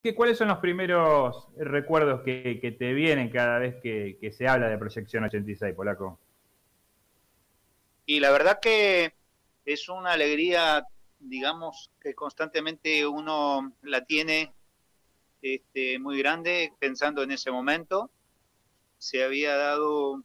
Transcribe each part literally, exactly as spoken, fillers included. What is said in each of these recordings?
¿Qué, ¿Cuáles son los primeros recuerdos que, que te vienen cada vez que, que se habla de Proyección ochenta y seis, Polaco? Y la verdad que es una alegría, digamos, que constantemente uno la tiene este, muy grande pensando en ese momento. Se había dado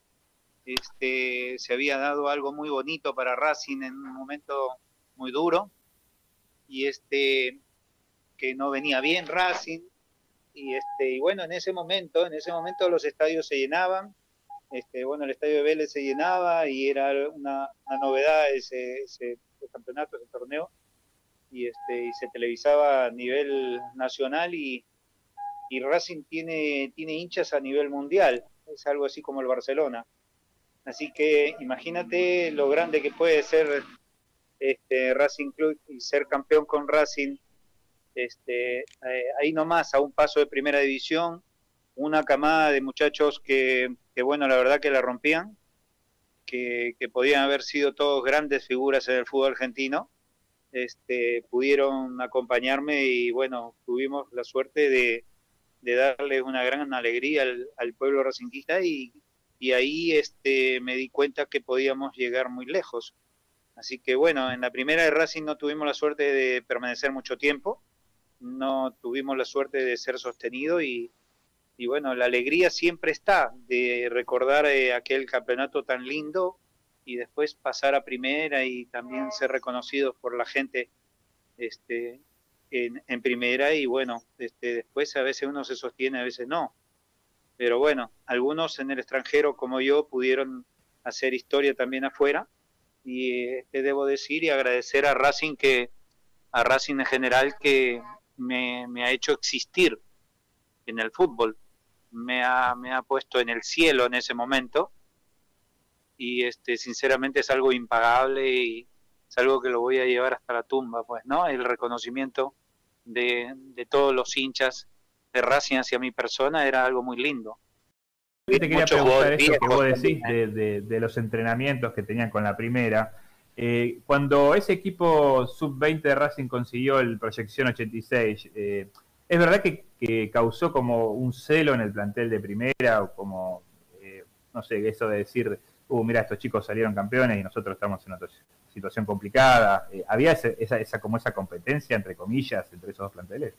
este, se había dado algo muy bonito para Racing en un momento muy duro y este que no venía bien Racing y este y bueno, en ese momento, en ese momento los estadios se llenaban. Este, bueno, el estadio de Vélez se llenaba y era una, una novedad ese, ese, ese campeonato, ese torneo, y, este, y se televisaba a nivel nacional y, y Racing tiene, tiene hinchas a nivel mundial, es algo así como el Barcelona. Así que imagínate lo grande que puede ser este Racing Club y ser campeón con Racing, este, eh, ahí nomás, a un paso de primera división, una camada de muchachos que, que bueno, la verdad que la rompían, que, que podían haber sido todos grandes figuras en el fútbol argentino, este, pudieron acompañarme y bueno, tuvimos la suerte de, de darles una gran alegría al, al pueblo racinguista y, y ahí este, me di cuenta que podíamos llegar muy lejos. Así que bueno, en la primera de Racing no tuvimos la suerte de permanecer mucho tiempo, no tuvimos la suerte de ser sostenido y, y bueno, la alegría siempre está de recordar eh, aquel campeonato tan lindo y después pasar a primera y también ser reconocidos por la gente este, en, en primera y bueno, este, después a veces uno se sostiene, a veces no. Pero bueno, algunos en el extranjero como yo pudieron hacer historia también afuera y eh, te debo decir y agradecer a Racing que a Racing en general que me, me ha hecho existir en el fútbol. Me ha, me ha puesto en el cielo en ese momento y este sinceramente es algo impagable y es algo que lo voy a llevar hasta la tumba, pues, ¿no? El reconocimiento de, de todos los hinchas de Racing hacia mi persona era algo muy lindo. Te quería preguntar eso que vos decís de, de, de los entrenamientos que tenían con la primera. Eh, cuando ese equipo sub veinte de Racing consiguió el Proyección ochenta y seis, eh, ¿es verdad que, que causó como un celo en el plantel de primera o como, eh, no sé, eso de decir, uh, mira, estos chicos salieron campeones y nosotros estamos en otra situación complicada? Eh, ¿Había ese, esa, esa, como esa competencia, entre comillas, entre esos dos planteles?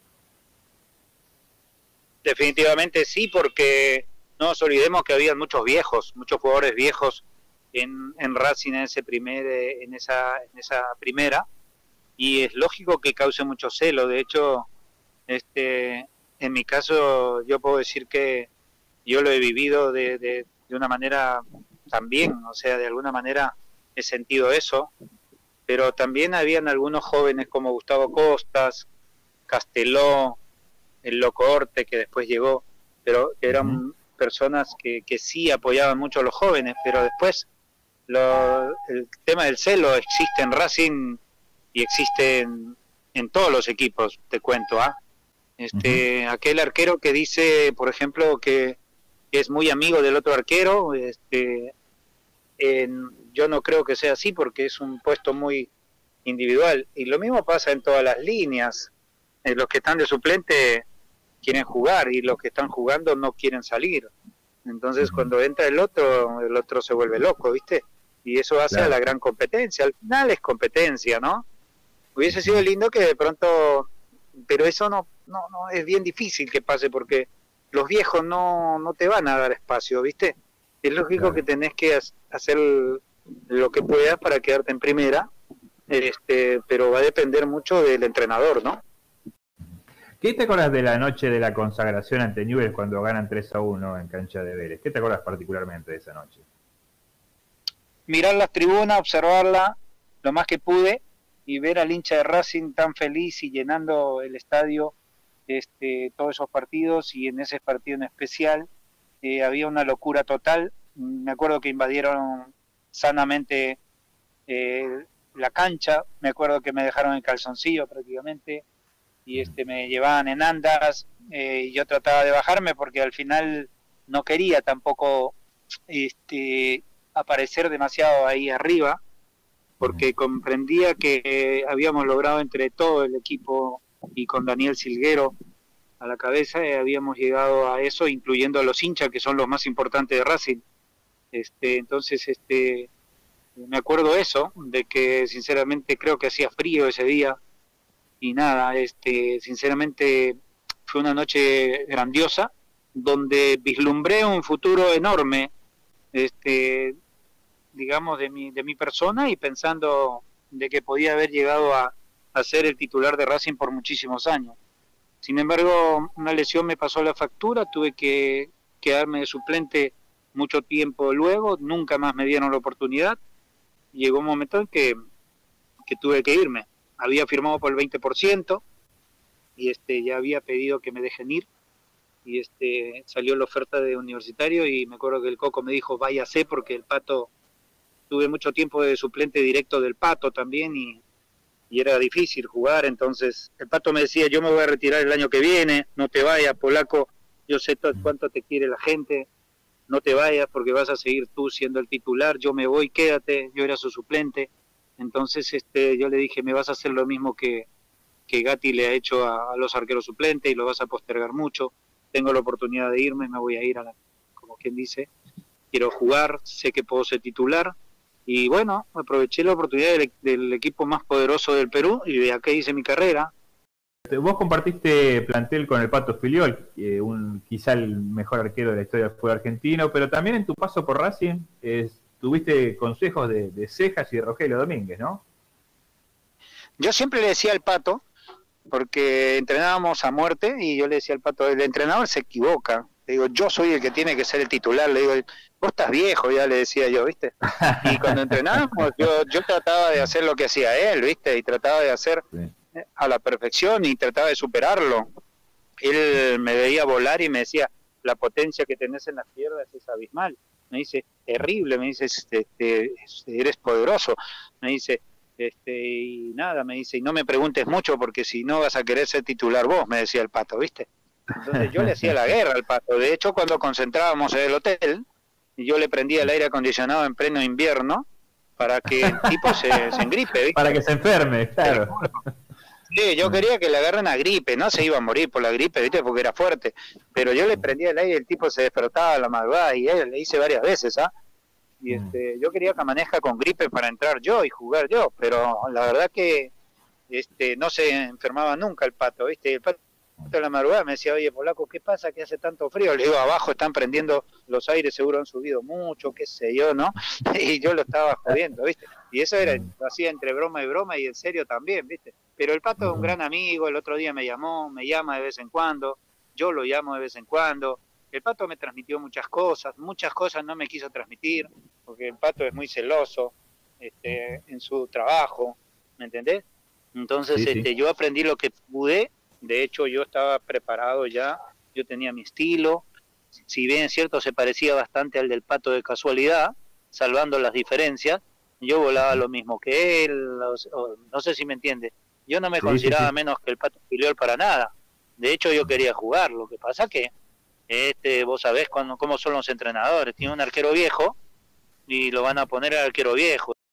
Definitivamente sí, porque no nos olvidemos que había muchos viejos, muchos jugadores viejos en, en Racing en ese primer, en esa, en esa primera, y es lógico que cause mucho celo. De hecho, este, en mi caso yo puedo decir que yo lo he vivido de, de, de una manera también, o sea, de alguna manera he sentido eso, pero también habían algunos jóvenes como Gustavo Costas, Casteló, el Loco Orte que después llegó, pero que eran uh-huh. personas que, que sí apoyaban mucho a los jóvenes, pero después lo, el tema del celo existe en Racing y existe en, en todos los equipos, te cuento, ¿ah? ¿eh? Este, uh-huh. Aquel arquero que dice, por ejemplo, que, que es muy amigo del otro arquero, este, en, yo no creo que sea así porque es un puesto muy individual, y lo mismo pasa en todas las líneas. Eh, los que están de suplente quieren jugar y los que están jugando no quieren salir. Entonces uh-huh. cuando entra el otro, el otro se vuelve loco, ¿viste? Y eso hace claro. a la gran competencia. Al final es competencia, ¿no? Hubiese sido lindo que de pronto, pero eso no, no, no es bien difícil que pase porque los viejos no, no te van a dar espacio, ¿viste? Es lógico claro. que tenés que hacer lo que puedas para quedarte en primera, este, pero va a depender mucho del entrenador, ¿no? ¿Qué te acuerdas de la noche de la consagración ante Newell's cuando ganan tres a uno en cancha de Vélez? ¿Qué te acuerdas particularmente de esa noche? Mirar las tribunas, observarla lo más que pude y ver al hincha de Racing tan feliz y llenando el estadio este, todos esos partidos, y en ese partido en especial eh, había una locura total. Me acuerdo que invadieron sanamente eh, la cancha, me acuerdo que me dejaron en calzoncillo prácticamente, y este me llevaban en andas, eh, y yo trataba de bajarme porque al final no quería tampoco este aparecer demasiado ahí arriba, porque comprendía que eh, habíamos logrado entre todo el equipo y con Daniel Silguero a la cabeza, eh, habíamos llegado a eso, incluyendo a los hinchas, que son los más importantes de Racing. Este, entonces, este, me acuerdo eso, de que sinceramente creo que hacía frío ese día, y nada, este, sinceramente fue una noche grandiosa, donde vislumbré un futuro enorme, este, digamos, de mi, de mi persona, y pensando de que podía haber llegado a, a ser el titular de Racing por muchísimos años. Sin embargo, una lesión me pasó la factura, tuve que quedarme de suplente mucho tiempo luego, nunca más me dieron la oportunidad. Llegó un momento en que, que tuve que irme. Había firmado por el veinte por ciento y este, ya había pedido que me dejen ir, y este, salió la oferta de Universitario, y me acuerdo que el Coco me dijo váyase, porque el Pato, tuve mucho tiempo de suplente directo del Pato también, y, y era difícil jugar. Entonces el Pato me decía, yo me voy a retirar el año que viene, no te vayas, Polaco, yo sé todo, cuánto te quiere la gente, no te vayas porque vas a seguir tú siendo el titular, yo me voy, quédate, yo era su suplente. Entonces este, yo le dije, me vas a hacer lo mismo que, que Gatti le ha hecho a, a los arqueros suplentes, y lo vas a postergar mucho. Tengo la oportunidad de irme, me voy a ir a la, como quien dice, quiero jugar, sé que puedo ser titular, y bueno, aproveché la oportunidad del, del equipo más poderoso del Perú, y de acá hice mi carrera. Vos compartiste plantel con el Pato Filiol, eh, un, quizá el mejor arquero de la historia del fútbol argentino, pero también en tu paso por Racing eh, tuviste consejos de, de Cejas y de Rogelio Domínguez, ¿no? Yo siempre le decía al Pato, porque entrenábamos a muerte, y yo le decía al Pato, el entrenador se equivoca. Le digo, yo soy el que tiene que ser el titular. Le digo, vos estás viejo, ya le decía yo, ¿viste? Y cuando entrenábamos, yo, yo trataba de hacer lo que hacía él, ¿viste? Y trataba de hacer sí. a la perfección, y trataba de superarlo. Él me veía volar y me decía, la potencia que tenés en las piernas es abismal. Me dice, terrible, me dice, este, eres poderoso. Me dice, este y nada, me dice, y no me preguntes mucho, porque si no vas a querer ser titular vos, me decía el Pato, ¿viste? Entonces yo le hacía la guerra al Pato. De hecho, cuando concentrábamos en el hotel, y yo le prendía el aire acondicionado en pleno invierno para que el tipo se, se engripe, ¿viste? Para que se enferme, claro. Sí, yo quería que le agarren a gripe, no se iba a morir por la gripe, ¿viste? Porque era fuerte, pero yo le prendía el aire y el tipo se despertaba a la madrugada, y él le hice varias veces, ¿ah? Y este, yo quería que amanezca con gripe para entrar yo y jugar yo, pero la verdad que este, no se enfermaba nunca el Pato, ¿viste? El Pato de la madrugada me decía, oye, Polaco, ¿qué pasa que hace tanto frío? Le digo, abajo están prendiendo los aires, seguro han subido mucho, qué sé yo, ¿no? Y yo lo estaba jodiendo, ¿viste? Y eso era, lo hacía entre broma y broma, y en serio también, ¿viste? Pero el Pato es un gran amigo, el otro día me llamó, me llama de vez en cuando, yo lo llamo de vez en cuando. El Pato me transmitió muchas cosas, muchas cosas no me quiso transmitir, porque el Pato es muy celoso este, en su trabajo, ¿me entendés? Entonces sí, este, sí. yo aprendí lo que pude. De hecho, yo estaba preparado ya, yo tenía mi estilo, si bien es cierto se parecía bastante al del Pato de casualidad, salvando las diferencias, yo volaba lo mismo que él, no sé si me entiende, yo no me sí, consideraba sí, sí. menos que el Pato Filiol para nada. De hecho, yo quería jugar, lo que pasa que este, vos sabés cuando, cómo son los entrenadores, tiene un arquero viejo y lo van a poner al arquero viejo.